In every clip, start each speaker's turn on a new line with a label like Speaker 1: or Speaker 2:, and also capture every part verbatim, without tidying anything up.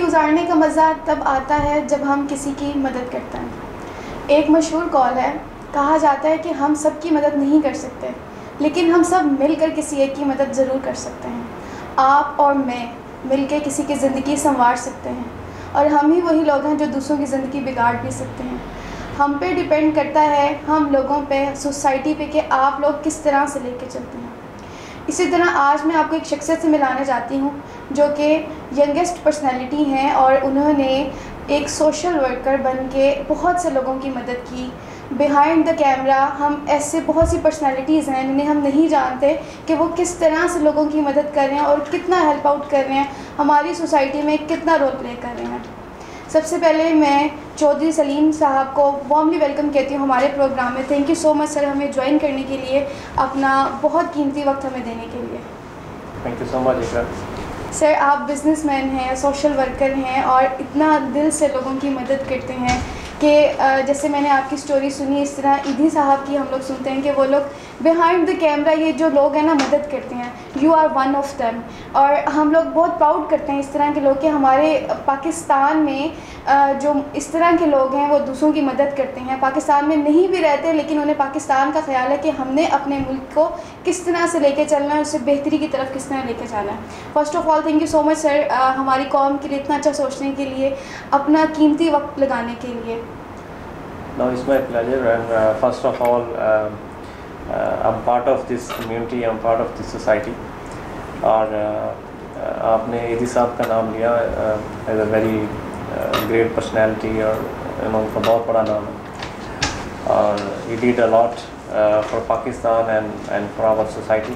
Speaker 1: गुजारने का मज़ा तब आता है जब हम किसी की मदद करते हैं। एक मशहूर कॉल है, कहा जाता है कि हम सब की मदद नहीं कर सकते, लेकिन हम सब मिलकर किसी एक की मदद ज़रूर कर सकते हैं। आप और मैं मिलकर किसी की ज़िंदगी संवार सकते हैं, और हम ही वही लोग हैं जो दूसरों की ज़िंदगी बिगाड़ भी सकते हैं। हम पे डिपेंड करता है, हम लोगों पे, सोसाइटी पे, कि आप लोग किस तरह से लेके चलते हैं। इसी तरह आज मैं आपको एक शख्सियत से मिलाना चाहती हूँ जो कि यंगेस्ट पर्सनैलिटी हैं, और उन्होंने एक सोशल वर्कर बन के बहुत से लोगों की मदद की। बिहाइंड द कैमरा हम ऐसे बहुत सी पर्सनैलिटीज़ हैं जिन्हें हम नहीं जानते कि वो किस तरह से लोगों की मदद कर रहे हैं और कितना हेल्प आउट कर रहे हैं, हमारी सोसाइटी में कितना रोल प्ले कर रहे हैं। सबसे पहले मैं चौधरी सलीम साहब को वार्मली वेलकम कहती हूँ हमारे प्रोग्राम में। Thank you so much sir, हमें ज्वाइन करने के लिए, अपना बहुत कीमती वक्त हमें देने के लिए।
Speaker 2: Thank you so much Iqra.
Speaker 1: Sir, आप बिजनेसमैन हैं, सोशल वर्कर हैं, और इतना दिल से लोगों की मदद करते हैं कि जैसे मैंने आपकी स्टोरी सुनी, इस तरह ईदी साहब की हम लोग सुनते हैं कि वो लोग बिहाइंड द कैमरा, ये जो लोग हैं ना, मदद करते हैं। You are one of them, और हम लोग बहुत प्राउड करते हैं इस तरह के लोग कि हमारे पाकिस्तान में जो इस तरह के लोग हैं वो दूसरों की मदद करते हैं। पाकिस्तान में नहीं भी रहते, लेकिन उन्हें पाकिस्तान का ख्याल है कि हमने अपने मुल्क को किस तरह से लेके चलना है, उससे बेहतरी की तरफ किस तरह लेके जाना है। First of all thank you so much sir, हमारी कौम के लिए इतना अच्छा सोचने के लिए, अपना कीमती वक्त लगाने के लिए।
Speaker 2: No, it's my pleasure, and uh, first of all, uh, uh, I'm part of this community, I'm part of this society, और uh, आपने ईदी साहब का नाम लिया as a very great personality, और उनका बहुत बड़ा नाम है, और he did a lot for Pakistan and and for our society.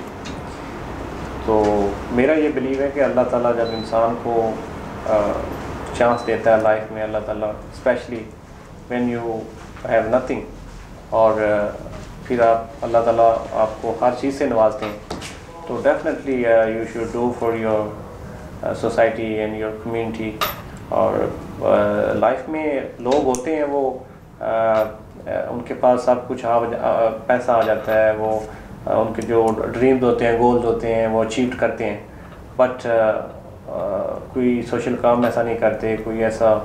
Speaker 2: तो मेरा ये बिलीव है कि अल्लाह ताला जब इंसान को चांस uh, देता है लाइफ में, अल्लाह ताला specially when you have nothing, और uh, फिर आप अल्लाह ताला आपको हर चीज़ से नवाजते हैं, तो definitely you should do for your society and your community. और लाइफ uh, में लोग होते हैं वो uh, उनके पास सब कुछ आ, आ, पैसा आ जाता है, वो uh, उनके जो ड्रीम्स होते हैं, गोल्स होते हैं, वो अचीव करते हैं, बट uh, uh, कोई सोशल काम ऐसा नहीं करते, कोई ऐसा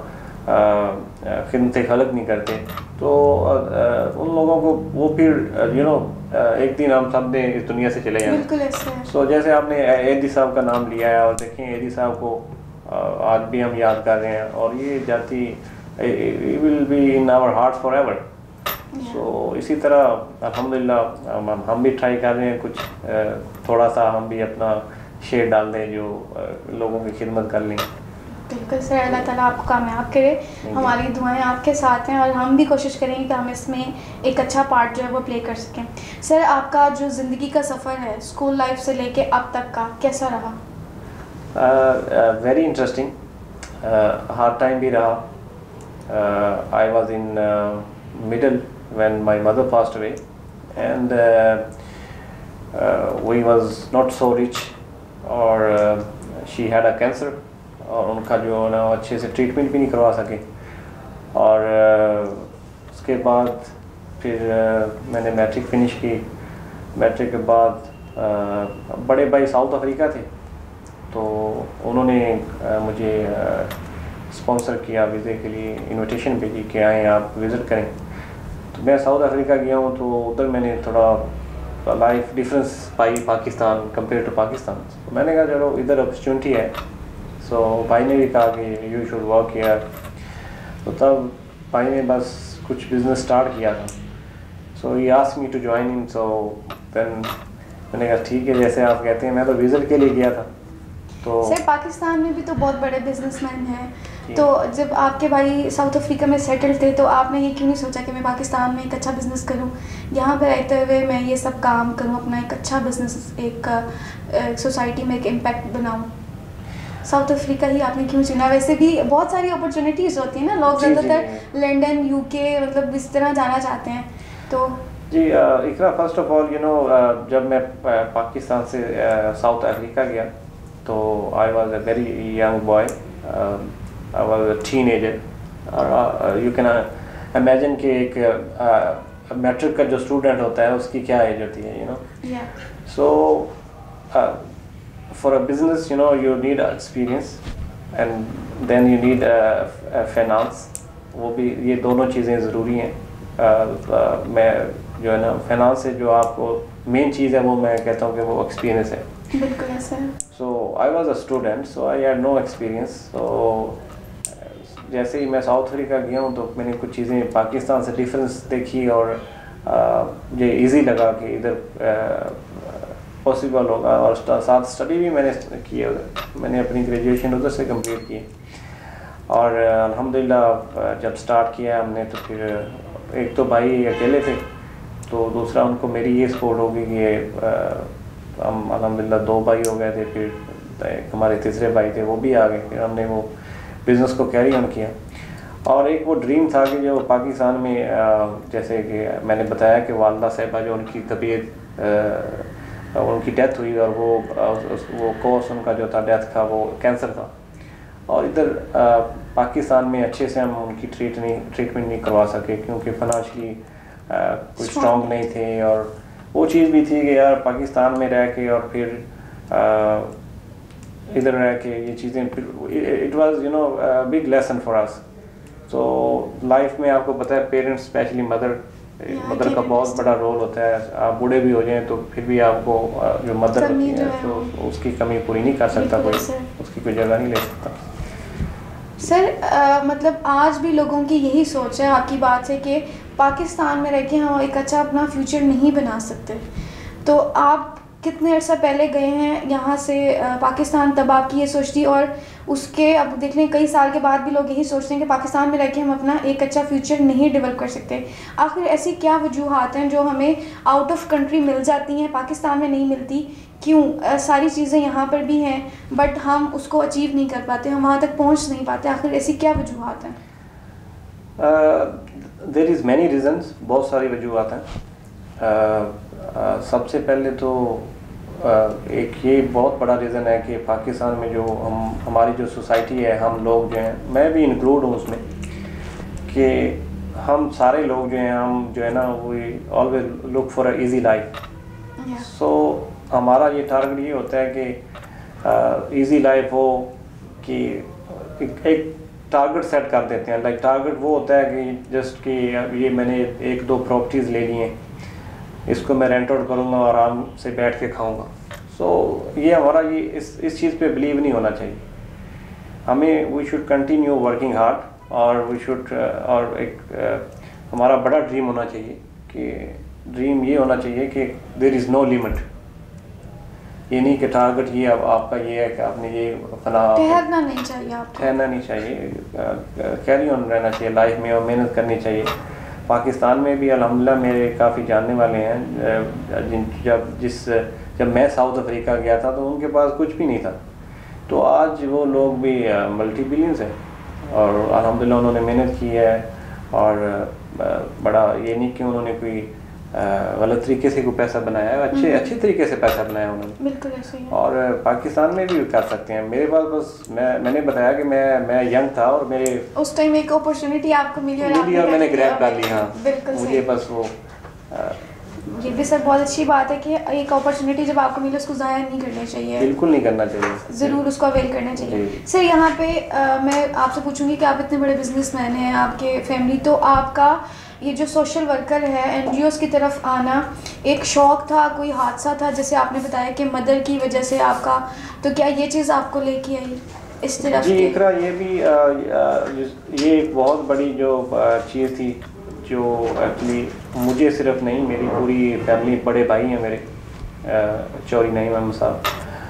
Speaker 2: खिदमत खलक नहीं करते। तो उन लोगों को वो फिर यू नो एक दिन हम सब ने इस दुनिया से चले जाएंगे। सो जैसे आपने ईदी साहब का नाम लिया है, और देखें ईदी साहब को आज भी हम याद कर रहे हैं, और ये जाती will be in our heart forever एवर। सो इसी तरह अल्हम्दुलिल्लाह हम, हम भी ट्राई कर रहे हैं, कुछ थोड़ा सा हम भी अपना शेयर डाल दें जो लोगों की खिदमत कर लें।
Speaker 1: बिल्कुल सर, अल्लाह ताला आपको कामयाब करे, हमारी दुआएं आपके साथ हैं, और हम भी कोशिश करेंगे कि हम इसमें एक अच्छा पार्ट जो है वो प्ले कर सकें। सर, आपका जो ज़िंदगी का सफ़र है स्कूल लाइफ से लेके अब तक का, कैसा रहा?
Speaker 2: वेरी इंटरेस्टिंग, हार्ड टाइम भी रहा। I was in middle when my mother passed away, and we was not so rich, और शी हैड अ कैंसर, और उनका जो है ना अच्छे से ट्रीटमेंट भी नहीं करवा सके। और uh, उसके बाद फिर uh, मैंने मैट्रिक फिनिश की। मैट्रिक के बाद uh, बड़े भाई साउथ अफ्रीका थे, तो उन्होंने uh, मुझे स्पॉन्सर uh, किया, वीज़े के लिए इनविटेशन भेजी कि आएँ आप विज़िट करें। तो मैं साउथ अफ्रीका गया हूँ, तो उधर मैंने थोड़ा लाइफ डिफरेंस पाई पाकिस्तान कंपेयर टू पाकिस्तान। तो मैंने कहा चलो इधर अपॉर्चुनिटी है, सो so, भाई ने भी कहा कि यू शुड वर्क हियर। तो तब भाई ने बस कुछ बिज़नेस स्टार्ट किया था, so he asked me to join in. So then मैंने कहा ठीक है, जैसे आप कहते हैं, मैं तो विज़िट के लिए गया था। तो
Speaker 1: सर, पाकिस्तान में भी तो बहुत बड़े बिजनेसमैन हैं, तो जब आपके भाई साउथ अफ्रीका में सेटल थे, तो आपने ये क्यों नहीं सोचा कि मैं पाकिस्तान में एक अच्छा बिज़नेस करूं, यहाँ पर रहते हुए मैं ये सब काम करूं, अपना एक अच्छा बिज़नेस, एक सोसाइटी में एक इम्पैक्ट बनाऊं? साउथ अफ्रीका ही आपने क्यों चुना? वैसे भी बहुत सारी अपॉर्चुनिटीज़ होती हैं ना, लोग ज़्यादातर लंदन, यूके, मतलब इस तरह जाना चाहते हैं। तो
Speaker 2: जी Iqra, first of all you know जब मैं पाकिस्तान से साउथ अफ्रीका गया, तो I was a very young boy, I was a teenager. You can imagine कि एक मैट्रिक का जो स्टूडेंट होता है उसकी क्या एज होती है, you know. So for a business, you know, you need experience, and then you need finance, वो भी, ये दोनों चीज़ें ज़रूरी हैं। uh, uh, मैं जो है ना फाइनेंस से जो आपको मेन चीज़ है वो मैं कहता हूँ कि वो एक्सपीरियंस है।
Speaker 1: बिल्कुल ऐसा है।
Speaker 2: So I was a student, so I had no experience. So जैसे ही मैं साउथ अफ्रीका गया हूँ तो मैंने कुछ चीज़ें पाकिस्तान से डिफरेंस देखी और मुझे इजी लगा कि इधर पॉसिबल होगा। और साथ स्टडी भी मैंने की है उधर, मैंने अपनी ग्रेजुएशन उधर से कंप्लीट की। और अल्हम्दुलिल्लाह जब स्टार्ट किया हमने तो फिर एक तो भाई अकेले थे, तो दूसरा उनको मेरी ये सपोर्ट होगी कि हम अल्हम्दुलिल्लाह दो भाई हो गए थे। फिर एक हमारे तीसरे भाई थे, वो भी आ गए। फिर हमने वो बिज़नेस को कैरी ऑन किया। और एक वो ड्रीम था कि जो पाकिस्तान में जैसे कि मैंने बताया कि वालदा साहिबा जो उनकी तबीयत उनकी डेथ हुई और वो वो कोर्स उनका जो था डेथ का वो कैंसर था, और इधर पाकिस्तान में अच्छे से हम उनकी ट्रीट नहीं ट्रीटमेंट नहीं करवा सके क्योंकि फाइनेंशियली कुछ स्ट्रॉन्ग नहीं थे। और वो चीज़ भी थी कि यार पाकिस्तान में रह के और फिर आ, इधर रह के ये चीज़ें, it was you know big lesson for us. So life में आपको पता है पेरेंट्स स्पेशली मदर मदर का बहुत बड़ा रोल होता है। आप बूढ़े भी हो जाएं तो फिर भी आपको जो मदर होती है तो उसकी कमी पूरी नहीं कर सकता कोई, उसकी कोई जगह नहीं ले सकता।
Speaker 1: सर आ, मतलब आज भी लोगों की यही सोच है आपकी बात से कि पाकिस्तान में रह के हम एक अच्छा अपना फ्यूचर नहीं बना सकते। तो आप कितने अर्सा पहले गए हैं यहाँ से आ, पाकिस्तान, तब आपकी ये सोच थी, और उसके अब देख लें कई साल के बाद भी लोग यही सोचते हैं कि पाकिस्तान में रह के हम अपना एक अच्छा फ्यूचर नहीं डेवलप कर सकते। आखिर ऐसी क्या वजूहात हैं जो हमें आउट ऑफ कंट्री मिल जाती हैं, पाकिस्तान में नहीं मिलती? क्यों आ, सारी चीज़ें यहाँ पर भी हैं बट हम उसको अचीव नहीं कर पाते, हम वहाँ तक पहुँच नहीं पाते? आखिर ऐसी क्या वजूहात हैं?
Speaker 2: देयर इज़ मैनी रीजंस, बहुत सारी वजूहात हैं। uh, Uh, सबसे पहले तो uh, एक ये बहुत बड़ा रीज़न है कि पाकिस्तान में जो हम हमारी जो सोसाइटी है, हम लोग जो हैं, मैं भी इंक्लूड हूँ उसमें, कि हम सारे लोग जो हैं हम जो है ना we always look for a easy life. So हमारा ये टारगेट ये होता है कि इजी uh, लाइफ हो, कि एक, एक टारगेट सेट कर देते हैं। लाइक टारगेट वो होता है कि जस्ट कि ये मैंने एक दो प्रॉपर्टीज़ ले ली हैं, इसको मैं रेंट आउट करूँगा और आराम से बैठ के खाऊंगा। सो so, ये हमारा ये इस इस चीज़ पे बिलीव नहीं होना चाहिए हमें। We should continue working hard, और वी शुड और एक uh, हमारा बड़ा ड्रीम होना चाहिए, कि ड्रीम ये होना चाहिए कि देयर इज़ नो लिमिट। ये नहीं कि टारगेट ये अब आपका ये है कि आपने ये फला,
Speaker 1: ठहरना नहीं चाहिए, आपको
Speaker 2: ठहरना नहीं चाहिए, कैरी ऑन रहना चाहिए लाइफ में और मेहनत करनी चाहिए। पाकिस्तान में भी अल्हम्दुलिल्लाह मेरे काफ़ी जानने वाले हैं जिन जब जिस जब मैं साउथ अफ्रीका गया था तो उनके पास कुछ भी नहीं था, तो आज वो लोग भी मल्टी बिलियंस हैं और अल्हम्दुलिल्लाह उन्होंने मेहनत की है। और बड़ा ये नहीं कि उन्होंने कोई गलत तरीके से कोई पैसा बनाया है, अच्छे अच्छे तरीके से पैसा बनाया उन्होंने।
Speaker 1: बिल्कुल ऐसे ही है।
Speaker 2: और पाकिस्तान में भी कर सकते हैं। मेरे पास बस मैं मैंने बताया कि मैं मैं यंग था और मेरे
Speaker 1: उस टाइम एक अपॉर्चुनिटी आपको मिली और
Speaker 2: मिली और मैंने ग्रैब कर ली। हाँ
Speaker 1: बिल्कुल
Speaker 2: मुझे बस वो आ,
Speaker 1: ये भी सर बहुत अच्छी बात है कि एक अपॉर्चुनिटी जब आपको मिले उसको ज़ाया नहीं करना चाहिए,
Speaker 2: बिल्कुल नहीं करना चाहिए,
Speaker 1: ज़रूर उसको अवेल करना चाहिए। सर यहाँ पे आ, मैं आपसे पूछूंगी कि आप इतने बड़े बिजनेसमैन हैं, आपके फैमिली, तो आपका ये जो सोशल वर्कर है, एनजीओस की तरफ आना एक शौक़ था, कोई हादसा था जैसे आपने बताया कि मदर की वजह से आपका, तो क्या ये चीज़ आपको लेके आई इस तरफ?
Speaker 2: जी इकरा, ये भी आ, ये एक बहुत बड़ी जो चीज़ थी जो एक्चुअली मुझे सिर्फ नहीं, मेरी पूरी फैमिली, बड़े भाई हैं मेरे चौरी नईम अहमद साहब,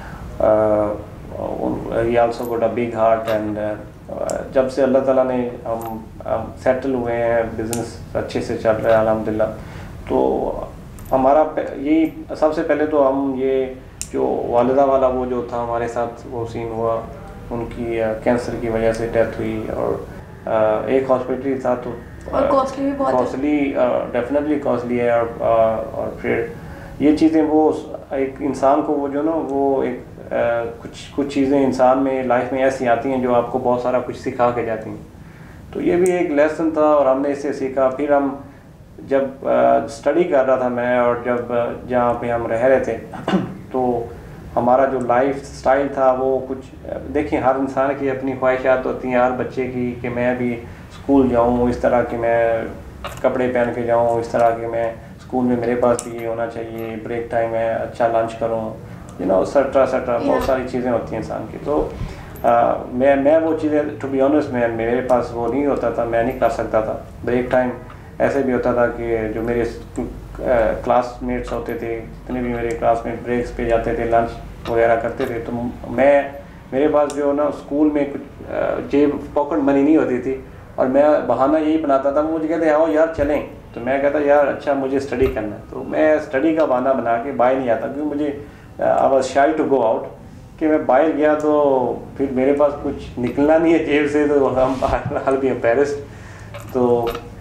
Speaker 2: he also got a big heart. And जब से अल्लाह ताला ने हम, हम सेटल हुए हैं, बिज़नेस अच्छे से चल रहा है अल्हम्दुलिल्लाह, तो हमारा यही सबसे पहले तो हम ये जो वालिदा वाला वो जो था हमारे साथ वो सीन हुआ, उनकी कैंसर की वजह से डेथ हुई। और एक हॉस्पिटल था तो
Speaker 1: और कॉस्टली भी बहुत,
Speaker 2: कॉस्टली डेफिनेटली कॉस्टली है। और, और फिर ये चीज़ें वो एक इंसान को वो जो ना वो एक आ, कुछ कुछ चीज़ें इंसान में लाइफ में ऐसी आती हैं जो आपको बहुत सारा कुछ सिखा के जाती हैं। तो ये भी एक लेसन था और हमने इससे सीखा। फिर हम जब स्टडी कर रहा था मैं, और जब जहाँ पे हम रह रहे थे तो हमारा जो लाइफ स्टाइल था वो कुछ, देखिए हर इंसान की अपनी ख्वाहिशात होती हैं, हर बच्चे की, कि मैं भी स्कूल जाऊँ, इस तरह के मैं कपड़े पहन के जाऊँ, इस तरह के मैं स्कूल में मेरे पास भी ये होना चाहिए, ब्रेक टाइम है अच्छा लंच करूँ, यू नो सट्रा सट्रा बहुत सारी चीज़ें होती हैं इंसान की। तो आ, मैं मैं वो चीज़ें टू बी ऑनेस्ट में मेरे पास वो नहीं होता था, मैं नहीं कर सकता था। ब्रेक टाइम ऐसे भी होता था कि जो मेरे क्लासमेट्स होते थे, जितने भी मेरे क्लासमेट ब्रेक्स पे जाते थे, लंच वगैरह करते थे, तो मैं मेरे पास जो ना स्कूल में कुछ जेब पॉकेट मनी नहीं होती थी, और मैं बहाना यही बनाता था, मुझे कहते आओ यार चलें, तो मैं कहता यार अच्छा मुझे स्टडी करना है, तो मैं स्टडी का बहाना बना के बाहर नहीं आता, क्योंकि मुझे I was shy to go out, कि मैं बाहर गया तो फिर मेरे पास कुछ निकलना नहीं है जेब से, तो हम हाल भी एम्बैरेस्ड। तो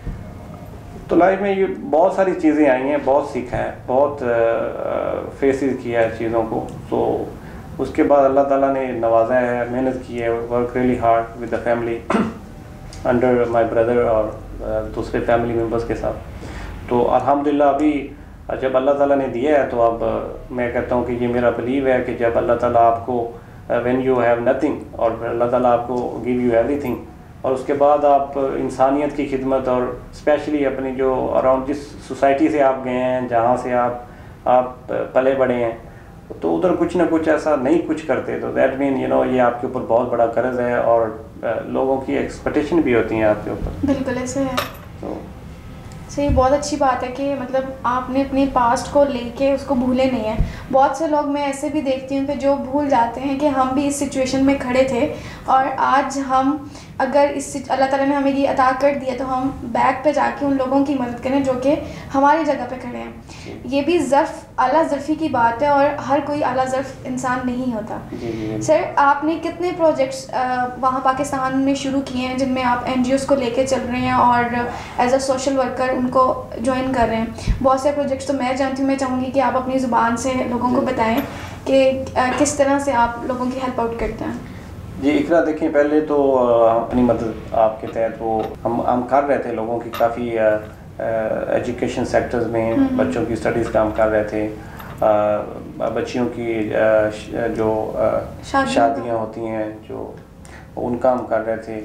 Speaker 2: तो लाइफ में ये बहुत सारी चीज़ें आई हैं, बहुत सीखा है, बहुत फेसेस किया है चीज़ों को। तो उसके बाद अल्लाह ताला ने नवाजा है, मेहनत की है, work really hard with the family under my brother और दूसरे फैमिली मेम्बर्स के साथ। तो अल्हम्दुलिल्लाह अभी जब अल्लाह ताला ने दिया है, तो अब मैं कहता हूँ कि ये मेरा बिलीव है कि जब अल्लाह ताला आपको व्हेन यू हैव नथिंग, और अल्लाह ताला आपको गिव यू एवरीथिंग, और उसके बाद आप इंसानियत की खिदमत, और स्पेशली अपनी जो अराउंड जिस सोसाइटी से आप गए हैं, जहाँ से आप आप पले बड़े हैं, तो उधर कुछ ना कुछ ऐसा नहीं कुछ करते, तो दैट मीन यू नो ये आपके ऊपर बहुत बड़ा कर्ज है, और लोगों की एक्सपेक्टेशन भी होती हैं आपके ऊपर।
Speaker 1: बिल्कुल ऐसे है।
Speaker 2: तो
Speaker 1: सही, बहुत अच्छी बात है कि मतलब आपने अपने पास्ट को लेके उसको भूले नहीं है। बहुत से लोग मैं ऐसे भी देखती हूँ कि जो भूल जाते हैं कि हम भी इस सिचुएशन में खड़े थे, और आज हम अगर इस अल्लाह ताला ने हमें ये अता कर दिया, तो हम बैक पे जाके उन लोगों की मदद करें जो कि हमारी जगह पे खड़े हैं। ये भी ज़र्फ़ आला ज़र्फ़ी की बात है, और हर कोई आला ज़र्फ़ इंसान नहीं होता। सर, आपने कितने प्रोजेक्ट्स वहाँ पाकिस्तान में शुरू किए हैं जिनमें आप एन जी ओज़ को लेके चल रहे हैं और एज अ सोशल वर्कर उनको ज्वाइन कर रहे हैं? बहुत से प्रोजेक्ट्स तो मैं जानती हूँ, मैं चाहूँगी कि आप अपनी ज़ुबान से लोगों को बताएँ कि किस तरह से आप लोगों की हेल्प आउट करते हैं।
Speaker 2: जी इकरा, देखिए पहले तो अपनी मदद आपके तहत वो हम हम कर रहे थे, लोगों की काफ़ी एजुकेशन सेक्टर्स में बच्चों की स्टडीज़ काम कर रहे थे, आ, बच्चियों की आ, जो शादियाँ होती हैं जो उनका हम कर रहे थे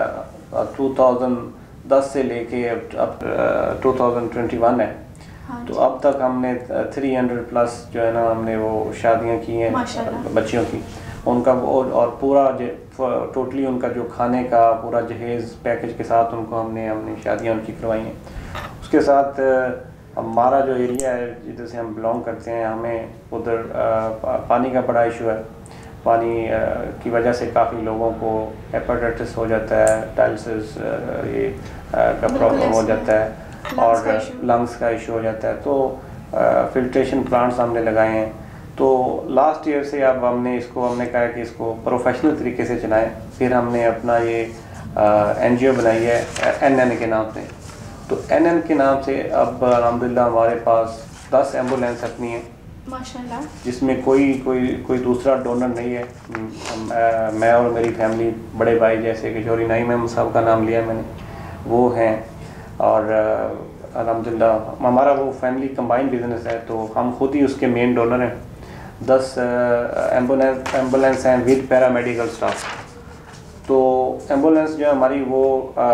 Speaker 2: टू थाउजेंड दस से लेके अब अब टू थाउजेंड ट्वेंटी वन है। हाँ, तो अब तक हमने थ्री हंड्रेड प्लस जो है ना हमने वो शादियाँ की हैं बच्चियों की, उनका और, और पूरा टोटली उनका जो खाने का पूरा जहेज़ पैकेज के साथ उनको हमने हमने शादियाँ उनकी करवाई हैं। उसके साथ हमारा जो एरिया है जिधर से हम बिलोंग करते हैं, हमें उधर पानी का बड़ा इशू है। पानी की वजह से काफ़ी लोगों को हेपेटाइटिस हो जाता है, डायलिसिस ये का प्रॉब्लम हो जाता है, और लंग्स का इशू हो जाता है। तो फिल्ट्रेशन प्लांट्स हमने लगाए हैं। तो लास्ट ईयर से अब हमने इसको हमने कहा कि इसको प्रोफेशनल तरीके से चलाएं। फिर हमने अपना ये एन जी ओ बनाई है एन एन के नाम से। तो एन एन के नाम से अब अल्हम्दुलिल्लाह हमारे पास दस एम्बुलेंस अपनी है
Speaker 1: माशाल्लाह,
Speaker 2: जिसमें कोई कोई कोई दूसरा डोनर नहीं है। हम, आ, मैं और मेरी फैमिली, बड़े भाई जैसे कि जोरी नाइम है साहब का नाम लिया मैंने, वो हैं। और अल्हम्दुलिल्लाह हमारा वो फैमिली कंबाइंड बिजनेस है, तो हम खुद ही उसके मेन डोनर हैं। दस एम्बुलेंस एम्बुलेंस हैं विद पैरामेडिकल स्टाफ। तो एम्बुलेंस जो है हमारी वो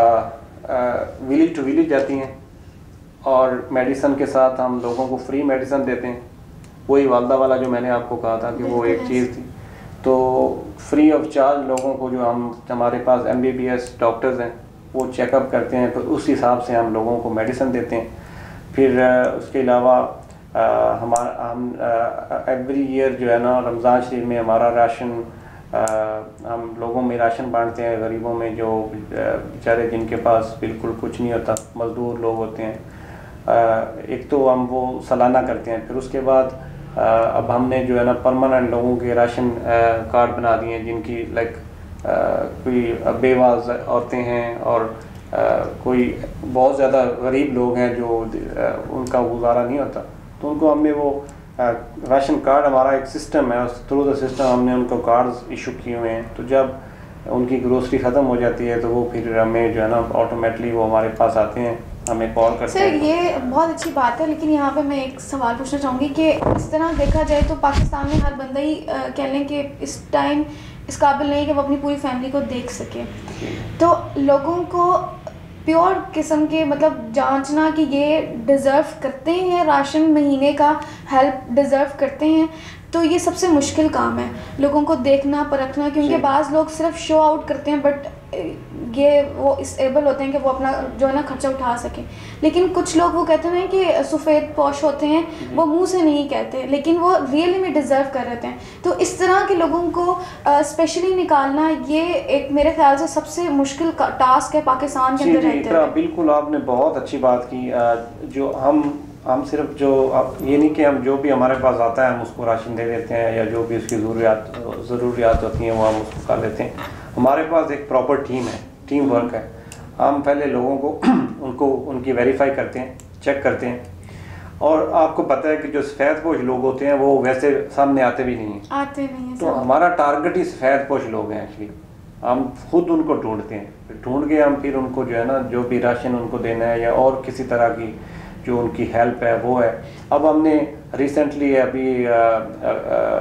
Speaker 2: विलेज टू विलेज जाती हैं, और मेडिसन के साथ हम लोगों को फ्री मेडिसन देते हैं। वही वालदा वाला जो मैंने आपको कहा था कि वो एक चीज़ थी। तो फ्री ऑफ चार्ज लोगों को जो हम हमारे पास M B B S doctors हैं वो चेकअप करते हैं, फिर उस हिसाब से हम लोगों को मेडिसिन देते हैं। फिर उसके अलावा हमारा हम एवरी ईयर जो है ना रमज़ान शरीफ में हमारा राशन आ, हम लोगों में राशन बांटते हैं, गरीबों में जो बेचारे जिनके पास बिल्कुल कुछ नहीं होता, मज़दूर लोग होते हैं। आ, एक तो हम वो सालाना करते हैं। फिर उसके बाद आ, अब हमने जो है ना परमानेंट लोगों के राशन कार्ड बना दिए हैं, जिनकी लाइक कोई बेवा औरतें हैं और आ, कोई बहुत ज़्यादा गरीब लोग हैं जो आ, उनका गुजारा नहीं होता, तो उनको हमने वो आ, राशन कार्ड, हमारा एक सिस्टम है, उस थ्रू द सिस्टम हमने उनको कार्ड्स इशू किए हुए हैं। तो जब उनकी ग्रोसरी ख़त्म हो जाती है तो वो फिर हमें जो है ना ऑटोमेटिकली वो हमारे पास आते हैं हमें कॉल करते
Speaker 1: सर
Speaker 2: हैं।
Speaker 1: ये बहुत अच्छी बात है, लेकिन यहाँ पे मैं एक सवाल पूछना चाहूँगी कि इस तरह देखा जाए तो पाकिस्तान में हर बंदा ही अ, कह लें कि इस टाइम इस काबिल नहीं कि वो अपनी पूरी फैमिली को देख सके। तो लोगों को प्योर किस्म के मतलब जांचना कि ये डिज़र्व करते हैं राशन महीने का, हेल्प डिज़र्व करते हैं, तो ये सबसे मुश्किल काम है लोगों को देखना परखना, क्योंकि बाज़ लोग सिर्फ शो आउट करते हैं बट ये वो इस एबल होते हैं कि वो अपना जो है ना खर्चा उठा सकें। लेकिन कुछ लोग वो कहते हैं कि सफ़ेद पॉश होते हैं, वो मुंह से नहीं कहते लेकिन वो रियली में डिज़र्व कर रहे हैं। तो इस तरह के लोगों को स्पेशली निकालना ये एक मेरे ख्याल से सबसे मुश्किल टास्क है पाकिस्तान के अंदर रहते हुए।
Speaker 2: बिल्कुल आपने बहुत अच्छी बात की। जो हम हम सिर्फ जो अब ये नहीं कि हम जो भी हमारे पास आता है हम उसको राशन दे देते हैं या जो भी उसकी ज़रूरियात ज़रूरियात होती हैं वो हम उसको कर लेते हैं। हमारे पास एक प्रॉपर टीम है, टीम वर्क है। हम पहले लोगों को उनको उनकी वेरीफाई करते हैं, चेक करते हैं। और आपको पता है कि जो सफ़ेद पोश लोग होते हैं वो वैसे सामने आते भी नहीं हैं,
Speaker 1: आते नहीं हैं।
Speaker 2: तो हमारा टारगेट ही सफ़ेद पोश लोग हैं। एक्चुअली हम खुद उनको ढूंढते हैं, ढूंढ के हम फिर उनको जो है ना जो भी राशन उनको देना है या और किसी तरह की जो उनकी हेल्प है वो है। अब हमने रिसेंटली अभी आ, आ,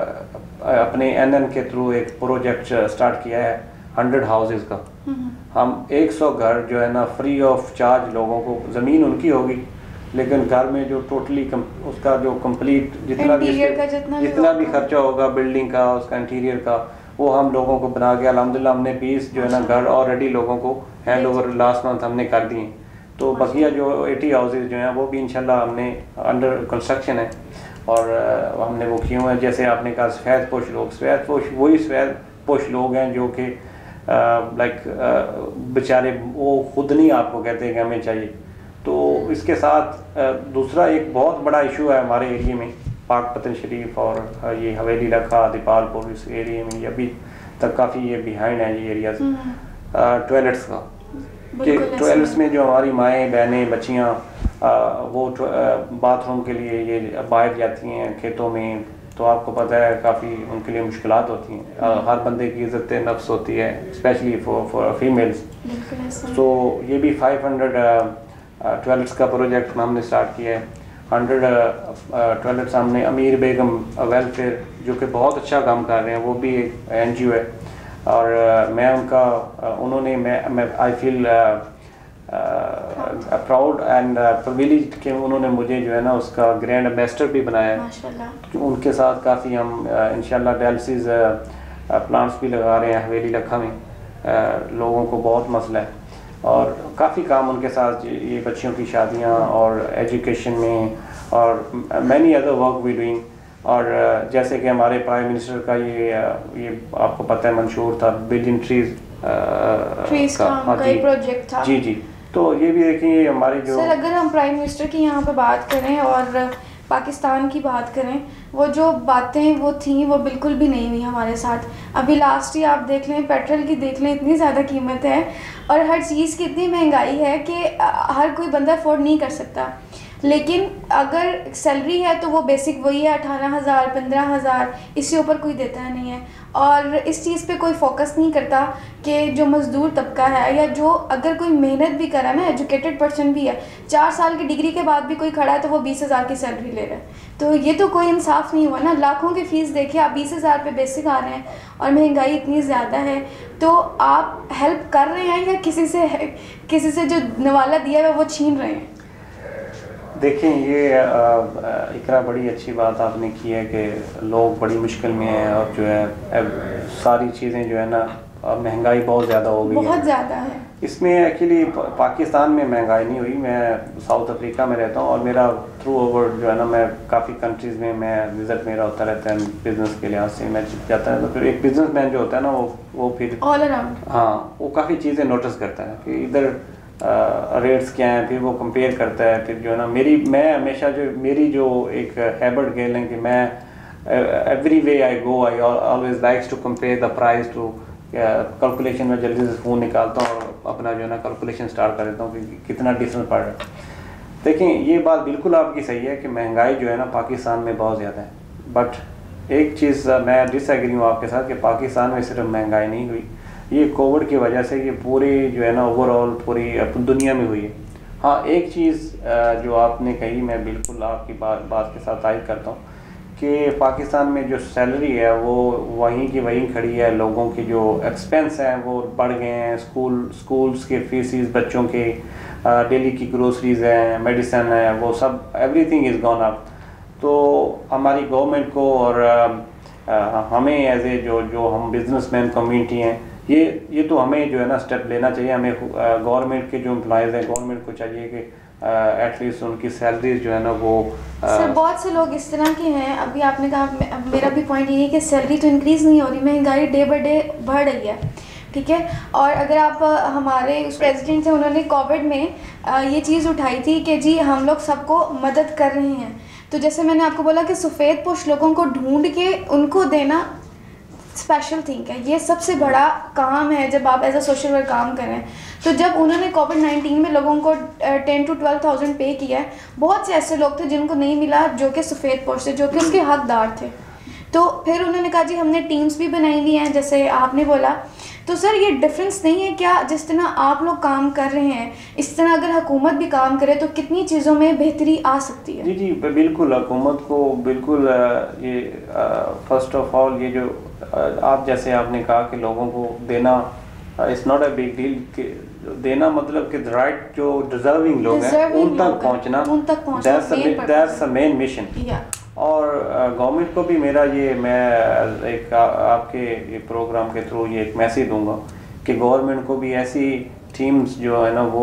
Speaker 2: आ, अपने एन एन के थ्रू एक प्रोजेक्ट स्टार्ट किया है हंड्रेड हाउसेस का। हम सौ घर जो है ना फ्री ऑफ चार्ज लोगों को, ज़मीन उनकी होगी लेकिन घर में जो टोटली उसका जो कंप्लीट जितना भी
Speaker 1: जितना,
Speaker 2: जितना भी खर्चा होगा बिल्डिंग का, उसका इंटीरियर का, वो हम लोगों को बना के अल्हम्दुलिल्लाह हमने बीस जो है ना घर ऑलरेडी लोगों को हैंड ओवर लास्ट मंथ हमने कर दिए। तो बकिया जो अस्सी हाउसेज जो हैं वो भी इंशाल्लाह हमने अंडर कंस्ट्रक्शन है और हमने वो किए हुए हैं। जैसे आपने कहा सफ़ेद पोश लोग, सफ़ेद पोश वही सफ़ेद पोश लोग हैं जो कि लाइक बेचारे वो खुद नहीं आपको कहते हैं कि हमें चाहिए। तो इसके साथ आ, दूसरा एक बहुत बड़ा इशू है हमारे एरिया में, पाक पतन शरीफ और ये हवेली रखा दीपालपुर इस एरिया में अभी तक काफ़ी ये बिहाइंड है ये एरियाज टॉयलेट्स का। कि टॉयलेट्स में जो हमारी माएँ बहनें बच्चियाँ वो बाथरूम के लिए ये बाहर जाती हैं खेतों में, तो आपको पता है काफ़ी उनके लिए मुश्किलात होती हैं। हर बंदे की इज़्ज़त नफ्स होती है स्पेशली फॉर फॉर फीमेल्स। तो ये भी फाइव हंड्रेड टॉयलेट्स का प्रोजेक्ट हमने स्टार्ट किया है। हंड्रेड टॉयलेट्स हमने अमीर बेगम वेलफेयर जो कि बहुत अच्छा काम कर रहे हैं, वो भी एक एन जी ओ है और uh, मैं उनका uh, उन्होंने मैं मैं I feel proud and privileged कि उन्होंने मुझे जो है ना उसका ग्रैंड एम्बेसडर भी बनाया है। माशाल्लाह। उनके साथ काफ़ी हम uh, इंशाल्लाह डायलिसिस प्लांट्स भी लगा रहे हैं हवेली लखा में। uh, लोगों को बहुत मसला है और काफ़ी काम उनके साथ ये बच्चियों की शादियाँ और एजुकेशन में और many other work we doing. और जैसे कि हमारे प्राइम मिनिस्टर का ये ये आपको पता है मंशूर था बिलियन ट्रीज
Speaker 1: ट्रीज का, का एक प्रोजेक्ट था।
Speaker 2: जी जी, तो ये भी देखिए हमारी जो
Speaker 1: सर अगर हम प्राइम मिनिस्टर की यहाँ पे बात करें और पाकिस्तान की बात करें, वो जो बातें वो थी वो बिल्कुल भी नहीं हुई हमारे साथ। अभी लास्ट ही आप देख लें, पेट्रोल की देख लें, इतनी ज़्यादा कीमत है और हर चीज़ की इतनी महंगाई है कि हर कोई बंदा अफोर्ड नहीं कर सकता। लेकिन अगर सैलरी है तो वो बेसिक वही है अठारह हज़ार पंद्रह हज़ार, इससे ऊपर कोई देता नहीं है। और इस चीज़ पे कोई फोकस नहीं करता कि जो मज़दूर तबका है या जो अगर कोई मेहनत भी करा ना, एजुकेटेड पर्सन भी है, चार साल की डिग्री के बाद भी कोई खड़ा है तो वो बीस हज़ार की सैलरी ले रहा है, तो ये तो कोई इंसाफ नहीं हुआ ना। लाखों की फ़ीस देखिए, आप बीस हज़ार पे बेसिक आ रहे हैं और महंगाई इतनी ज़्यादा है, तो आप हेल्प कर रहे हैं या किसी से किसी से जो नवाला दिया है वो छीन रहे हैं?
Speaker 2: देखें ये इकरा बड़ी अच्छी बात आपने की है कि लोग बड़ी मुश्किल में हैं और जो है सारी चीज़ें जो है ना महंगाई बहुत ज़्यादा हो गई है,
Speaker 1: बहुत ज़्यादा है।
Speaker 2: इसमें एक्चुअली पाकिस्तान में महंगाई नहीं हुई, मैं साउथ अफ्रीका में रहता हूँ और मेरा थ्रू ओवर जो है ना मैं काफ़ी कंट्रीज़ में मैं विज़िट मेरा होता रहता है बिज़नेस के लिहाज से मैं जाता है। तो फिर एक बिज़नेस मैन जो होता है ना वो वो फिर
Speaker 1: ऑल अराउंड
Speaker 2: हाँ वो काफ़ी चीज़ें नोटिस करता है कि इधर रेट्स क्या हैं, फिर वो कंपेयर करता है। फिर जो है ना मेरी मैं हमेशा जो मेरी जो एक हैबिट कह लें कि मैं every way I go I always likes to compare the price to calculation में जल्दी से फ़ोन निकालता हूँ और अपना जो है ना कैलकुलेशन स्टार्ट कर देता हूँ कि कितना डिफरेंस पड़ रहा है। देखें ये बात बिल्कुल आपकी सही है कि महंगाई जो है ना पाकिस्तान में बहुत ज़्यादा है, बट एक चीज़ मैं डिसएग्री हूँ आपके साथ कि पाकिस्तान में सिर्फ महंगाई नहीं हुई, ये कोविड की वजह से ये पूरी जो है ना ओवरऑल पूरी दुनिया में हुई है। हाँ, एक चीज़ जो आपने कही, मैं बिल्कुल आपकी बात बात के साथ तायद करता हूँ कि पाकिस्तान में जो सैलरी है वो वहीं की वहीं खड़ी है, लोगों की जो एक्सपेंस हैं वो बढ़ गए हैं, स्कूल स्कूल्स के फीसिस, बच्चों के डेली की ग्रोसरीज हैं, मेडिसिन है, वो सब एवरीथिंग इज़ गॉन अप। तो हमारी गवर्नमेंट को और आ, आ, हमें एज ए जो जो हम बिजनेसमैन कम्युनिटी हैं, ये ये तो हमें जो है ना स्टेप लेना चाहिए। हमें गवर्नमेंट के जो एम्प्लॉयज़ हैं, गवर्नमेंट को चाहिए कि एटलीस्ट उनकी सैलरीज जो है ना वो
Speaker 1: सर बहुत से लोग इस तरह के हैं। अभी आपने कहा, मेरा भी पॉइंट ये है कि सैलरी तो इंक्रीज़ नहीं हो रही, महंगाई डे बाई डे बढ़ रही है, ठीक है। और अगर आप हमारे उस प्रेसिडेंट थे, उन्होंने कोविड में ये चीज़ उठाई थी कि जी हम लोग सबको मदद कर रहे हैं। तो जैसे मैंने आपको बोला कि सफ़ेद पोश लोगों को ढूंढ के उनको देना स्पेशल थिंग है, ये सबसे बड़ा काम है जब आप एज अ सोशल वर्क काम करें। तो जब उन्होंने कोविड नाइन्टीन में लोगों को टेन टू ट्वेल्व थाउजेंड पे किया है, बहुत से ऐसे लोग थे जिनको नहीं मिला, जो कि सफ़ेद पोश थे, जो कि उसके हकदार थे। तो फिर उन्होंने कहा जी हमने टीम्स भी बनाई हुई हैं, जैसे आपने बोला। तो सर ये डिफरेंस नहीं है क्या, जिस तरह आप लोग काम कर रहे हैं इस तरह अगर हुकूमत भी काम करे तो कितनी चीज़ों में बेहतरी आ सकती है?
Speaker 2: जी जी बिल्कुल, हुकूमत को बिल्कुल ये फर्स्ट ऑफ ऑल ये जो आप जैसे आपने कहा कि लोगों को देना, it's not a big deal. देना मतलब कि राइट जो डिजर्विंग लोग हैं उन तक पहुंचना,
Speaker 1: उन तक पहुंचना
Speaker 2: दैट्स द मेन मिशन। और गवर्नमेंट को भी मेरा ये, मैं एक आ, आपके ये प्रोग्राम के थ्रू ये एक मैसेज दूंगा कि गवर्नमेंट को भी ऐसी टीम्स जो है ना वो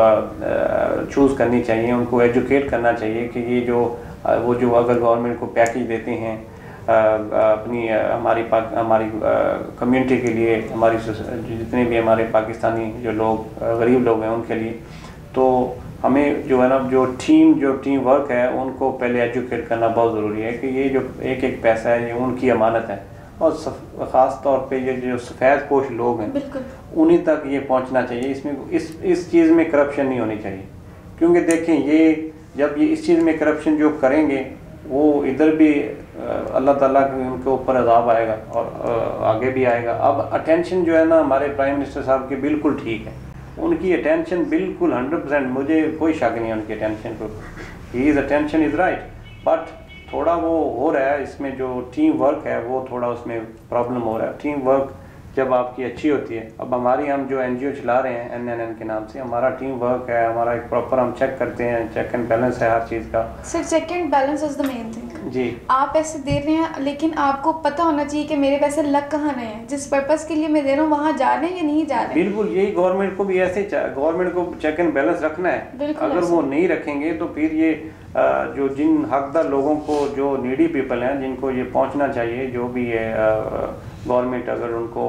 Speaker 2: चूज़ करनी चाहिए, उनको एजुकेट करना चाहिए कि ये जो आ, वो जो अगर गवर्नमेंट को पैकेज देते हैं आ, अपनी आ, हमारी पाक हमारी कम्युनिटी के लिए, हमारी जितने भी हमारे पाकिस्तानी जो लोग गरीब लोग हैं उनके लिए, तो हमें जो है ना जो टीम जो टीम वर्क है उनको पहले एजुकेट करना बहुत ज़रूरी है कि ये जो एक एक पैसा है ये उनकी अमानत है। और ख़ास तौर पे ये जो सफ़ेद पोश लोग हैं उन्हीं तक ये पहुंचना चाहिए। इसमें इस इस चीज़ में करप्शन नहीं होनी चाहिए, क्योंकि देखें ये जब ये इस चीज़ में करप्शन जो करेंगे वो इधर भी अल्लाह ताला के उनके ऊपर अज़ाब आएगा और आगे भी आएगा। अब अटेंशन जो है ना हमारे प्राइम मिनिस्टर साहब की बिल्कुल ठीक है, उनकी अटेंशन बिल्कुल हंड्रेड परसेंट, मुझे कोई शक नहीं है उनकी अटेंशन को, he is attention is right. But थोड़ा वो हो रहा है इसमें जो टीम वर्क है वो थोड़ा उसमें प्रॉब्लम हो रहा है। टीम वर्क जब आपकी अच्छी होती है, अब हमारी हम जो एनजीओ चला रहे हैं एन एन एन के नाम से, हमारा टीम वर्क है, हमारा एक प्रॉपर हम चेक करते हैं, चेक एंड बैलेंस है हर चीज़ का।
Speaker 1: Sir check and balance is the main thing.
Speaker 2: जी, आप
Speaker 1: पैसे दे रहे हैं लेकिन आपको पता होना चाहिए कि मेरे पैसे लग कहाँ रहे हैं, जिस पर्पज़ के लिए मैं दे रहा हूँ वहाँ जा रहे हैं या नहीं जा रहे हैं।
Speaker 2: बिल्कुल, यही गवर्नमेंट को भी ऐसे गवर्नमेंट को चेक एंड बैलेंस रखना है। अगर वो नहीं रखेंगे तो फिर ये जो जिन हकदार लोगों को, जो नीडी पीपल हैं जिनको ये पहुंचना चाहिए, जो भी है गवर्नमेंट अगर उनको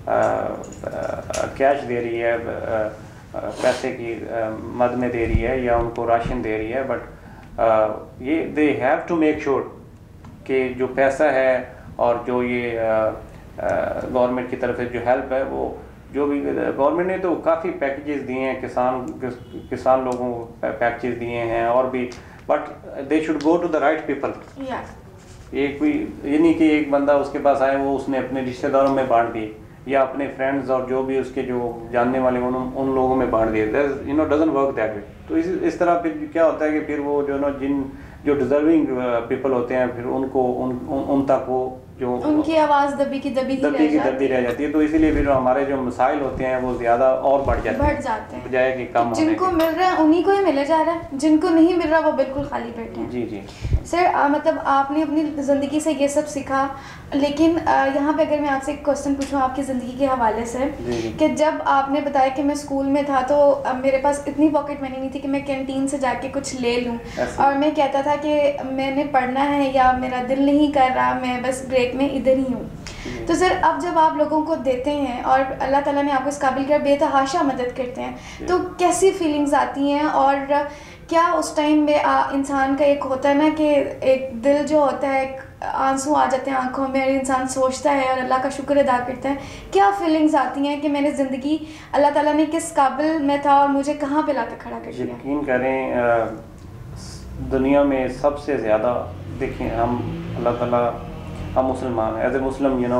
Speaker 2: कैश दे रही है, पैसे की मद में दे रही है या उनको राशन दे रही है, बट ये they have to make sure कि जो पैसा है और जो ये गवर्नमेंट की तरफ से जो हेल्प है, वो जो भी गवर्नमेंट ने तो काफ़ी पैकेजेस दिए हैं, किसान किसान लोगों को पैकेजेस दिए हैं और भी, but they should go to the right people. एक कोई ये नहीं कि एक बंदा उसके पास आए वो उसने अपने रिश्तेदारों में बांट दिए या अपने फ्रेंड्स और जो भी उसके जो जानने वाले उन उन लोगों में बांट दिए, you know doesn't work that way. तो इस इस तरह फिर क्या होता है कि फिर वो जो नो जिन जो डिजर्विंग पीपल होते हैं फिर उनको उन उन, उन तक वो जो
Speaker 1: उनकी आवाज़ दबी की दबी
Speaker 2: दबी की दबी रह जाती है। तो इसीलिए फिर हमारे जो मसाइल होते हैं वो ज़्यादा और बढ़ जाते
Speaker 1: बढ़ जाते हैं
Speaker 2: बजाय कि कम होने के।
Speaker 1: जिनको मिल रहा है उन्हीं को ही मिले जा रहा है, जिनको नहीं मिल रहा वो बिल्कुल खाली बैठे हैं।
Speaker 2: जी जी
Speaker 1: सर आ, मतलब आपने अपनी ज़िंदगी से ये सब सीखा, लेकिन आ, यहाँ पे अगर मैं आपसे एक क्वेश्चन पूछूँ आपकी ज़िंदगी के हवाले से, कि जब आपने बताया कि मैं स्कूल में था तो अब मेरे पास इतनी पॉकेट मनी नहीं थी कि मैं कैंटीन से जाके कुछ ले लूँ, और मैं कहता था कि मैंने पढ़ना है या मेरा दिल नहीं कर रहा, मैं बस ब्रेक में इधर ही हूँ। तो सर अब जब आप लोगों को देते हैं और अल्लाह ताला ने आपको इस काबिल कर बेतहाशा मदद करते हैं, तो कैसी फीलिंग्स आती हैं? और क्या उस टाइम में आ, इंसान का एक होता है ना कि एक दिल जो होता है, आंसू आ जाते हैं आंखों में और इंसान सोचता है और अल्लाह का शुक्र अदा करता है, क्या फीलिंग्स आती हैं कि मैंने ज़िंदगी अल्लाह ताला ने किस काबिल में था और मुझे कहाँ पे लाकर खड़ा कर दिया?
Speaker 2: यकीन करें दुनिया में सबसे ज़्यादा देखें हम अल्लाह ताला, हम मुसलमान हैं, as a Muslim you know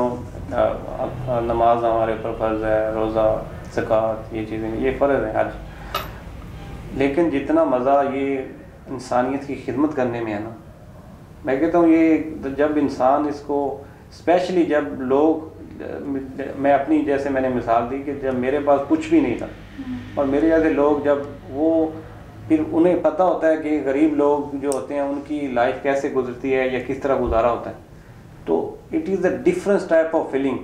Speaker 2: नमाज हमारे ऊपर फ़र्ज़ है, रोज़ा, ज़कात, ये चीज़ें ये फ़र्ज़ है। आज
Speaker 3: लेकिन जितना मज़ा ये इंसानियत की खिदमत करने में है ना, मैं कहता हूँ ये जब इंसान इसको, स्पेशली जब लोग, मैं अपनी जैसे मैंने मिसाल दी कि जब मेरे पास कुछ भी नहीं था और मेरे जैसे लोग जब वो, फिर उन्हें पता होता है कि गरीब लोग जो होते हैं उनकी लाइफ कैसे गुजरती है या किस तरह गुजारा होता है, तो it is a different type of feeling.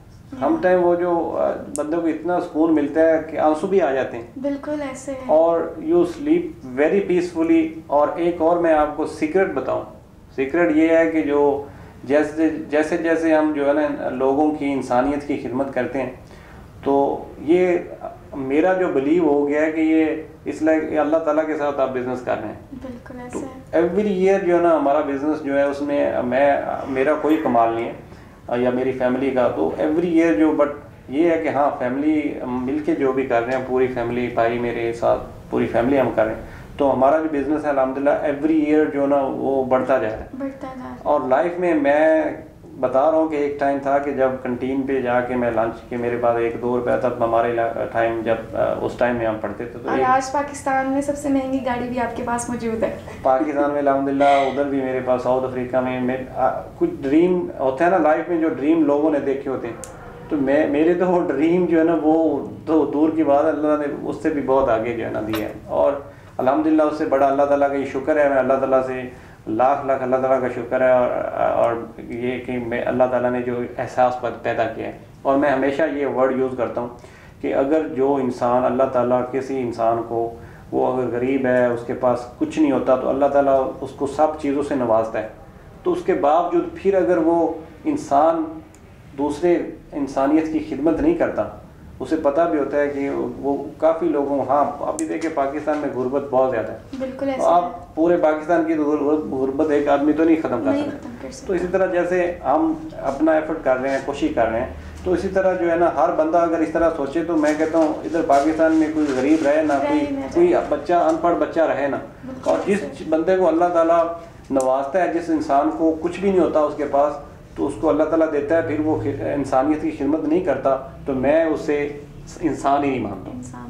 Speaker 3: हम टाइम वो जो बंदे को इतना सुकून मिलता है कि आंसू भी आ जाते हैं।
Speaker 1: बिल्कुल ऐसे है।
Speaker 3: और यू स्लीप वेरी पीसफुली। और एक और मैं आपको सीक्रेट बताऊं, सीक्रेट ये है कि जो जैसे जैसे जैसे हम जो है ना लोगों की, इंसानियत की खिदमत करते हैं, तो ये मेरा जो बिलीव हो गया है कि ये इसलिए अल्लाह ताला के साथ आप बिज़नेस कर रहे हैं।
Speaker 1: बिल्कुल ऐसे
Speaker 3: तो
Speaker 1: है।
Speaker 3: एवरी ईयर जो है ना हमारा बिज़नेस जो है उसमें मैं, मेरा कोई कमाल नहीं है या मेरी फैमिली का, तो एवरी ईयर जो, बट ये है कि हाँ फैमिली मिल के जो भी कर रहे हैं, पूरी फैमिली, भाई मेरे साथ पूरी फैमिली हम कर रहे हैं, तो हमारा जो बिज़नेस है अल्हम्दुलिल्लाह एवरी ईयर जो ना वो बढ़ता जा रहा है,
Speaker 1: बढ़ता जा रहा है।
Speaker 3: और लाइफ में मैं बता रहा हूँ कि एक टाइम था कि जब कंटीन पे जाके मैं लंच के मेरे पास एक दो रुपया, तब हमारे टाइम जब उस टाइम में हम पढ़ते थे, तो
Speaker 1: और आज पाकिस्तान में सबसे महंगी गाड़ी भी आपके पास मौजूद है।
Speaker 3: पाकिस्तान में अल्हम्दुलिल्लाह, उधर भी मेरे पास, साउथ अफ्रीका में, में आ, कुछ ड्रीम होते हैं ना लाइफ में, जो ड्रीम लोगों ने देखे होते हैं, तो मैं, मेरे तो वो ड्रीम जो है ना वो तो दूर की बात, अल्लाह ने उससे भी बहुत आगे जो है ना दिया है। और अल्हम्दुलिल्लाह उससे बड़ा अल्लाह ताला का ये शुक्र है, मैं अल्लाह ताला से लाख लाख अल्लाह ताला का शुक्र है, और और ये कि मैं अल्लाह ताला ने जो एहसास पैदा किया है। और मैं हमेशा ये वर्ड यूज़ करता हूँ कि अगर जो इंसान, अल्लाह ताला किसी इंसान को, वो अगर गरीब है, उसके पास कुछ नहीं होता, तो अल्लाह ताला उसको सब चीज़ों से नवाजता है, तो उसके बावजूद फिर अगर वो इंसान दूसरे इंसानियत की खिदमत नहीं करता, उसे पता भी होता है कि वो काफ़ी लोगों, हाँ अभी देखिए पाकिस्तान में गुर्बत बहुत ज़्यादा है,
Speaker 1: बिल्कुल ऐसे
Speaker 3: तो आप पूरे पाकिस्तान की गुर्बत एक आदमी तो नहीं ख़त्म कर सकता। तो इसी तरह जैसे हम अपना एफर्ट कर रहे हैं, कोशिश कर रहे हैं, तो इसी तरह जो है ना हर बंदा अगर इस तरह सोचे, तो मैं कहता हूँ इधर पाकिस्तान में कोई गरीब रहे ना, कोई कोई बच्चा, अनपढ़ बच्चा रहे ना, और जिस बंदे को अल्लाह ताला नवाजता है, जिस इंसान को कुछ भी नहीं होता उसके पास, तो उसको अल्लाह ताला देता है, फिर वो इंसानियत की खिदमत नहीं करता, तो मैं उसे इंसान ही नहीं मानता।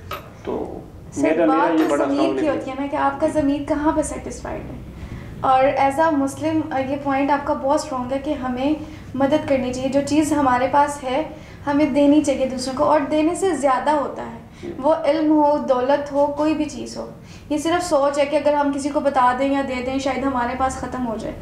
Speaker 3: तो मेरा मेरा ये बड़ा
Speaker 1: ज़मीर की होती है ना कि आपका ज़मीर कहाँ पे सेटिस्फाइड है। और एज अ मुस्लिम ये पॉइंट आपका बहुत स्ट्रॉन्ग है कि हमें मदद करनी चाहिए, जो चीज़ हमारे पास है हमें देनी चाहिए दूसरों को, और देने से ज़्यादा होता है, वो इल्म हो, दौलत हो, कोई भी चीज़ हो। ये सिर्फ सोच है कि अगर हम किसी को बता दें या दे दें शायद हमारे पास ख़त्म हो जाए।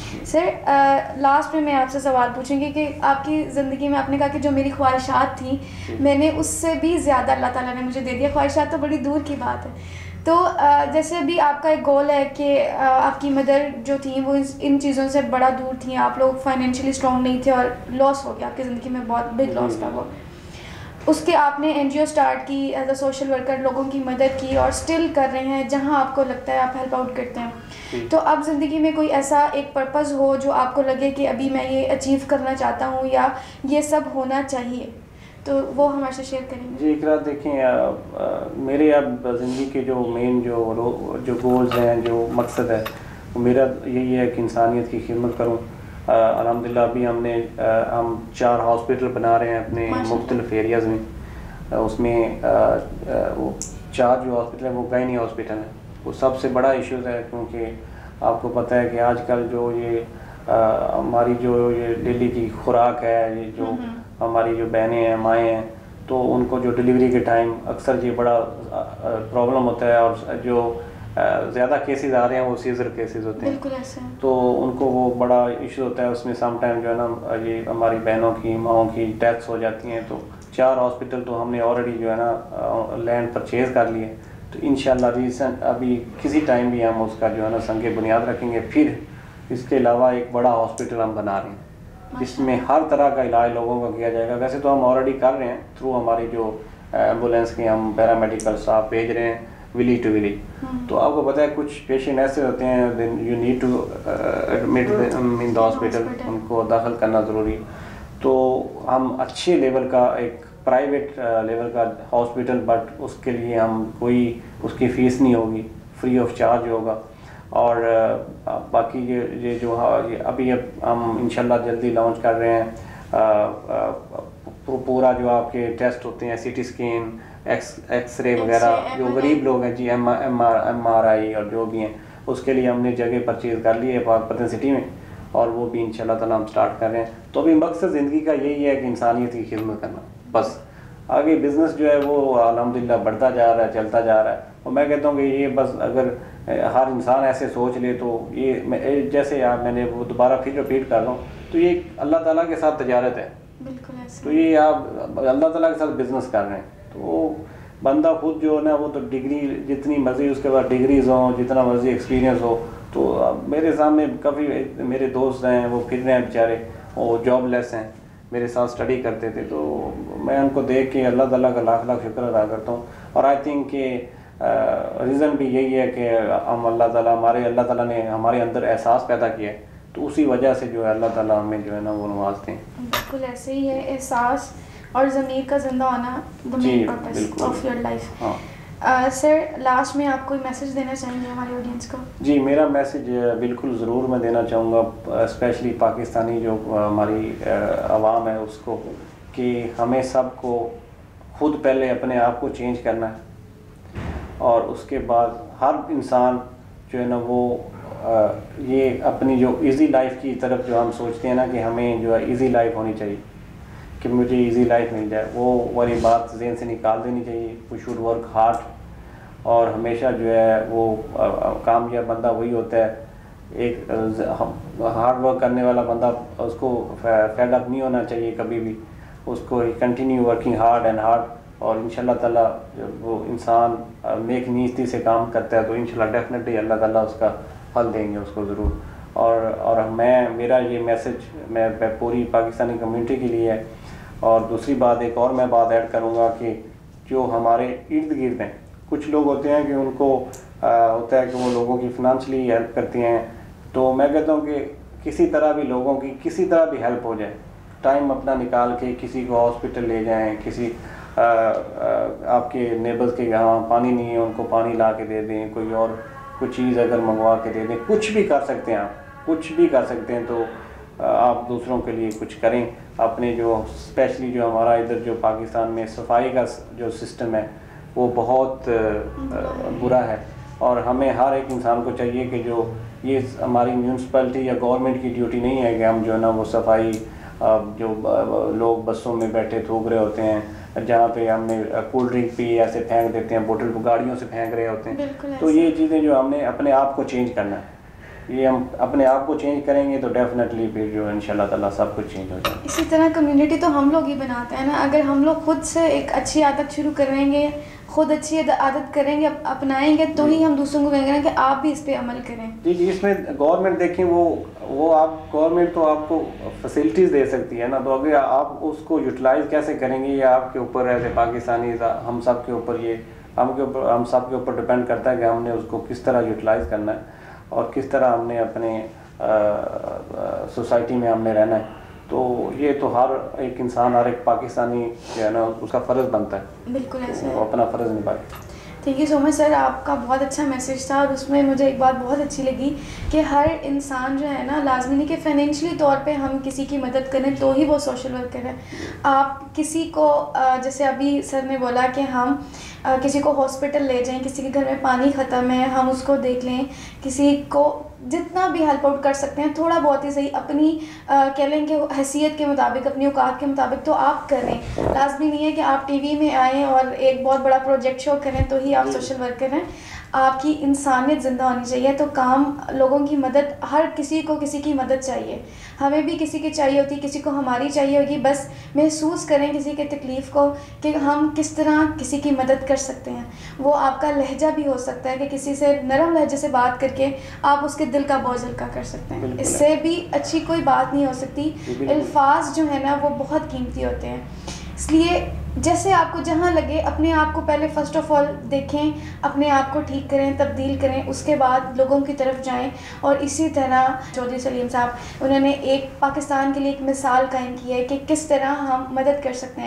Speaker 1: सर लास्ट में मैं आपसे सवाल पूछूंगी कि आपकी ज़िंदगी में आपने कहा कि जो मेरी ख्वाहिशात थी मैंने उससे भी ज़्यादा अल्लाह ताला ने मुझे दे दिया, ख्वाहिशात तो बड़ी दूर की बात है। तो uh, जैसे अभी आपका एक गोल है कि uh, आपकी मदर जो थी वो इन चीज़ों से बड़ा दूर थी, आप लोग फाइनेंशियली स्ट्रॉन्ग नहीं थे और लॉस हो गया आपकी ज़िंदगी में, बहुत बिग लॉस था वो। उसके आपने एनजीओ स्टार्ट की, एज अ सोशल वर्कर लोगों की मदद की और स्टिल कर रहे हैं, जहां आपको लगता है आप हेल्प आउट करते हैं। तो अब ज़िंदगी में कोई ऐसा एक पर्पज़ हो जो आपको लगे कि अभी मैं ये अचीव करना चाहता हूँ या ये सब होना चाहिए, तो वो हमारे से शेयर करेंगे?
Speaker 3: जी इकरा, देखें आ, आ, मेरे अब ज़िंदगी के जो मेन जो जो गोल्स हैं, जो मकसद है, वो मेरा यही है कि इंसानियत की खिदमत करूँ। अल्हम्दुलिल्लाह अभी हमने आ, हम चार हॉस्पिटल बना रहे हैं अपने मुख्तलिफ एरियाज़ में। आ, उसमें आ, आ, वो चार जो हॉस्पिटल हैं वो गायनी हॉस्पिटल है, वो सबसे बड़ा इशूज़ है, क्योंकि आपको पता है कि आजकल जो ये हमारी जो ये डेली की खुराक है, ये जो हमारी जो बहनें हैं, माएँ हैं, तो उनको जो डिलीवरी के टाइम अक्सर ये बड़ा प्रॉब्लम होता है, और जो ज़्यादा केसेस आ रहे हैं वो सीजर केसेस होते हैं, तो उनको वो बड़ा इशू होता है। उसमें सम टाइम जो है ना ये हमारी बहनों की, माओं की डेथ्स हो जाती हैं। तो चार हॉस्पिटल तो हमने ऑलरेडी जो है ना लैंड परचेज़ कर लिए, तो इंशाल्लाह रिसेंट अभी किसी टाइम भी हम उसका जो है ना संगे बुनियाद रखेंगे। फिर इसके अलावा एक बड़ा हॉस्पिटल हम बना रहे हैं जिसमें हर तरह का इलाज लोगों का किया जाएगा। वैसे तो हम ऑलरेडी कर रहे हैं, थ्रू हमारी जो एम्बुलेंस के हम पैरामेडिकल स्टाफ भेज रहे हैं विलेज टू विलेज। तो आपको पता है कुछ पेशेंट ऐसे होते हैं you need to admit in the hospital, उनको दाखिल करना ज़रूरी। तो हम अच्छे लेवल का एक प्राइवेट लेवल का हॉस्पिटल, बट उसके लिए हम कोई उसकी फ़ीस नहीं होगी, फ्री ऑफ चार्ज होगा। और बाकी ये ये जो ये अभी अब हम इंशाल्लाह जल्दी लॉन्च कर रहे हैं, पूरा जो आपके टेस्ट होते हैं, सीटी स्कैन, एक्स एक्सरे वगैरह जो गरीब लोग हैं जी, M M R M R I और जो भी हैं, उसके लिए हमने जगह परचेज़ कर ली है पटना सिटी में, और वो भी इंशाल्लाह ताला हम स्टार्ट कर रहे हैं। तो अभी मकसद ज़िंदगी का यही है कि इंसानियत की खिदमत करना, बस। आगे बिज़नेस जो है वो अल्हम्दुलिल्लाह बढ़ता जा रहा है, चलता जा रहा है। और मैं कहता हूँ कि ये बस अगर हर इंसान ऐसे सोच ले तो ये, जैसे यार मैंने वो दोबारा फिर रिपीट कर रहा हूँ, तो ये अल्लाह ताला के साथ तजारत है।
Speaker 1: बिल्कुल ऐसे।
Speaker 3: तो ये आप अल्लाह ताला के साथ बिज़नेस कर रहे हैं, तो बंदा खुद जो है ना वो तो डिग्री जितनी मर्जी उसके बाद डिग्रीज हों, जितना मर्जी एक्सपीरियंस हो, तो मेरे सामने काफ़ी मेरे दोस्त हैं वो फिर रहे हैं बेचारे, वो जॉबलेस हैं, मेरे साथ स्टडी करते थे, तो मैं उनको देख के अल्लाह ताला का लाख लाख शुक्र अदा करता हूँ। और आई थिंक कि रीज़न भी यही है कि हम अल्लाह ताला हमारे अल्लाह ताला ने हमारे अंदर एहसास पैदा किया है, तो उसी वजह से जो है अल्लाह ताला हमें जो है ना वो नवाजते हैं।
Speaker 1: बिल्कुल ऐसे ही है, एहसास और ज़मीर का जिंदा होना the main purpose of your life. हाँ सर, लास्ट में आप कोई मैसेज देना चाहेंगे हमारे ऑडियंस को? जी,
Speaker 3: मेरा मैसेज बिल्कुल ज़रूर मैं देना चाहूँगा, स्पेशली पाकिस्तानी जो हमारी आवाम है उसको, कि हमें सबको खुद पहले अपने आप को चेंज करना है, और उसके बाद हर इंसान जो है ना वो आ, ये अपनी जो इजी लाइफ की तरफ जो हम सोचते हैं ना कि हमें जो है इजी लाइफ होनी चाहिए, कि मुझे इजी लाइफ मिल जाए, वो वाली बात जहन से निकाल देनी चाहिए। वी शुड वर्क हार्ड, और हमेशा जो है वो कामयाब बंदा वही होता है, एक हार्ड वर्क करने वाला बंदा, उसको फेड अप नहीं होना चाहिए कभी भी, उसको continue working hard and hard, और इंशाल्लाह ताला जब वो इंसान नेक नीयती से काम करता है तो इंशाल्लाह डेफिनेटली अल्लाह ताला उसका फल देंगे उसको ज़रूर। और और मैं मेरा ये मैसेज मैं पूरी पाकिस्तानी कम्युनिटी के लिए है। और दूसरी बात, एक और मैं बात ऐड करूँगा कि जो हमारे इर्द गिर्द हैं, कुछ लोग होते हैं कि उनको आ, होता है कि वो लोगों की फ़िनंशियली हेल्प करती हैं, तो मैं कहता हूँ कि किसी तरह भी लोगों की किसी तरह भी हेल्प हो जाए, टाइम अपना निकाल के किसी को हॉस्पिटल ले जाएं, किसी आ, आ, आपके नेबर्स के यहाँ पानी नहीं है उनको पानी ला के दे दें, कोई और कुछ चीज़ अगर मंगवा के दे दें, कुछ भी कर सकते हैं आप, कुछ भी कर सकते हैं। तो आप दूसरों के लिए कुछ करें। अपने जो स्पेशली जो हमारा इधर जो पाकिस्तान में सफाई का जो सिस्टम है वो बहुत बुरा है, और हमें हर एक इंसान को चाहिए कि जो ये हमारी म्यूनसिपैलिटी या गवर्नमेंट की ड्यूटी नहीं है कि हम जो है ना वो सफाई, जो लोग बसों में बैठे थूक रहे होते हैं, जहाँ पे हमने कोल्ड ड्रिंक पी ऐसे फेंक देते हैं, बोतल गाड़ियों से फेंक रहे होते हैं, तो ये चीज़ें जो हमने अपने आप को चेंज करना है, ये हम अपने आप को चेंज करेंगे तो डेफिनेटली फिर जो इंशाल्लाह ताला सब कुछ चेंज हो जाएगा।
Speaker 1: इसी तरह कम्युनिटी तो हम लोग ही बनाते हैं ना, अगर हम लोग खुद से एक अच्छी आदत शुरू करेंगे, खुद अच्छी आदत करेंगे, अपनाएंगे, तो ही हम दूसरों को कहेंगे कि आप भी इस पे अमल करें।
Speaker 3: जी जी, इसमें गवर्नमेंट देखें, वो वो आप गवर्नमेंट तो आपको फैसिलिटीज़ दे सकती है ना, तो अगर आप उसको यूटिलाइज़ कैसे करेंगे ये आपके ऊपर है। पाकिस्तानी हम सब के ऊपर ये हम के ऊपर हम सब के ऊपर डिपेंड करता है कि हमने उसको किस तरह यूटिलाइज़ करना है और किस तरह हमने अपने सोसाइटी में हमने रहना है। तो ये तो हर एक इंसान, हर एक पाकिस्तानी जो है ना उसका फ़र्ज़ बनता है,
Speaker 1: बिल्कुल ऐसे
Speaker 3: वो अपना फ़र्ज़ निभाए।
Speaker 1: Thank you so much sir, आपका बहुत अच्छा मैसेज था, और उसमें मुझे एक बात बहुत अच्छी लगी कि हर इंसान जो है ना, लाजमी नहीं कि फाइनेंशियली तौर पे हम किसी की मदद करें तो ही वो सोशल वर्कर है। आप किसी को, जैसे अभी सर ने बोला कि हम किसी को हॉस्पिटल ले जाएं, किसी के घर में पानी ख़त्म है हम उसको देख लें, किसी को जितना भी हेल्प आउट कर सकते हैं, थोड़ा बहुत ही सही, अपनी कह लें कि हैसियत के मुताबिक, अपनी औकात के मुताबिक तो आप करें। लाजमी नहीं है कि आप टीवी में आएँ और एक बहुत बड़ा प्रोजेक्ट शो करें तो ही आप सोशल वर्कर हैं। आपकी इंसानियत ज़िंदा होनी चाहिए, तो काम लोगों की मदद, हर किसी को किसी की मदद चाहिए, हमें भी किसी की चाहिए होती, किसी को हमारी चाहिए होगी। बस महसूस करें किसी के तकलीफ़ को कि हम किस तरह किसी की मदद कर सकते हैं। वो आपका लहजा भी हो सकता है कि किसी से नरम लहजे से बात करके आप उसके दिल का बोझ हल्का कर सकते हैं, इससे भी अच्छी कोई बात नहीं हो सकती। अल्फाज जो है ना वो बहुत कीमती होते हैं, इसलिए जैसे आपको जहाँ लगे अपने आप को पहले फ़र्स्ट ऑफ़ ऑल देखें, अपने आप को ठीक करें, तब्दील करें, उसके बाद लोगों की तरफ जाएं। और इसी तरह चौधरी सलीम साहब, उन्होंने एक पाकिस्तान के लिए एक मिसाल कायम की है कि किस तरह हम मदद कर सकते हैं।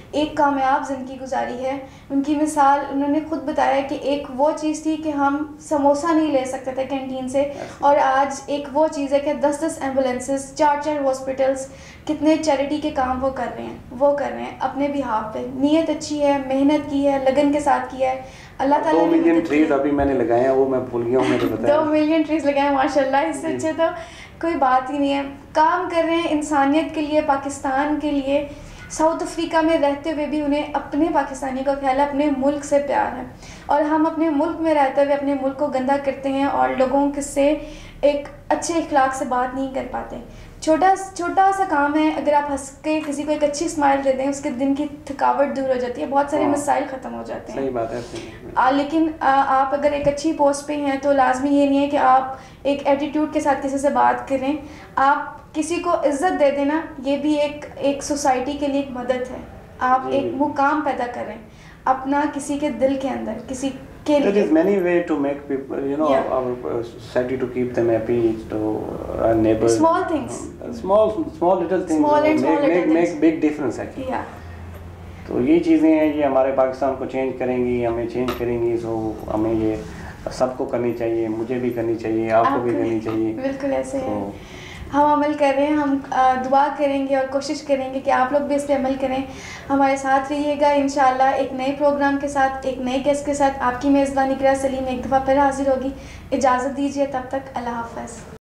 Speaker 1: एक कामयाब ज़िंदगी गुजारी है। उनकी मिसाल उन्होंने खुद बताया कि एक वो चीज़ थी कि हम समोसा नहीं ले सकते थे कैंटीन से, और आज एक वो चीज़ है कि दस दस एम्बुलेंसेस, चार चार हॉस्पिटल्स, कितने चैरिटी के काम वो कर रहे हैं वो कर रहे हैं अपने बिहाफ पे। नीयत अच्छी है, मेहनत की है, लगन के साथ किया है। अल्लाह ताला
Speaker 3: दो
Speaker 1: ने
Speaker 3: मिलियन
Speaker 1: मदद की
Speaker 3: ट्रीज
Speaker 1: है।
Speaker 3: अभी मैंने लगाए हैं, वो मैं भूल गया हूँ, मैंने बताया
Speaker 1: दो मिलियन ट्रीज लगाए माशाल्लाह, इससे अच्छे तो कोई बात ही नहीं है। काम कर रहे हैं इंसानियत के लिए, पाकिस्तान के लिए। साउथ अफ्रीका में रहते हुए भी उन्हें अपने पाकिस्तानी का ख्याल है, अपने मुल्क से प्यार है, और हम अपने मुल्क में रहते हुए अपने मुल्क को गंदा करते हैं और लोगों के से एक अच्छे इखलाक से बात नहीं कर पाते। छोटा छोटा सा काम है, अगर आप हंस के किसी को एक अच्छी स्माइल दे दें, उसके दिन की थकावट दूर हो जाती है, बहुत सारे मसाइल ख़त्म हो जाते हैं।
Speaker 3: सही बात है, सही।
Speaker 1: आ, लेकिन आ, आप अगर एक अच्छी पोस्ट पे हैं तो लाजमी ये नहीं है कि आप एक एटीट्यूड के साथ किसी से बात करें। आप किसी को इज़्ज़त दे देना, ये भी एक एक सोसाइटी के लिए एक मदद है। आप एक मुकाम पैदा करें अपना किसी के दिल के अंदर, किसी के लिए।
Speaker 3: There is many way to make people, you know,
Speaker 1: Yeah.
Speaker 3: our uh, society to keep them happy, to our neighbors.
Speaker 1: Small things.
Speaker 3: Uh, small, small little things.
Speaker 1: Small and
Speaker 3: make,
Speaker 1: small little
Speaker 3: make,
Speaker 1: things.
Speaker 3: make big difference actually.
Speaker 1: Yeah.
Speaker 3: तो ये चीज़ें हैं, ये हमारे पाकिस्तान को change करेंगी, हमें change करेंगी। सो हमें ये सबको करनी चाहिए, मुझे भी करनी चाहिए, आपको भी करनी चाहिए।
Speaker 1: बिल्कुल ऐसे
Speaker 3: तो,
Speaker 1: है, हम अमल कर रहे हैं। हम आ, दुआ करेंगे और कोशिश करेंगे कि आप लोग भी इस पर अमल करें। हमारे साथ रहिएगा इंशाल्लाह। एक नए प्रोग्राम के साथ, एक नए गेस्ट के साथ आपकी मेज़बानी इकरा सलीम एक दफ़ा फिर हाजिर होगी। इजाज़त दीजिए, तब तक अल्लाह हाफ़िज़।